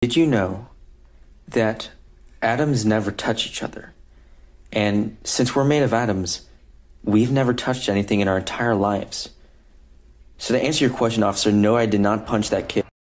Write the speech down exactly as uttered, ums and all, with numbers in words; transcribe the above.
Did you know that atoms never touch each other? And since we're made of atoms, we've never touched anything in our entire lives. So to answer your question, officer, no, I did not punch that kid.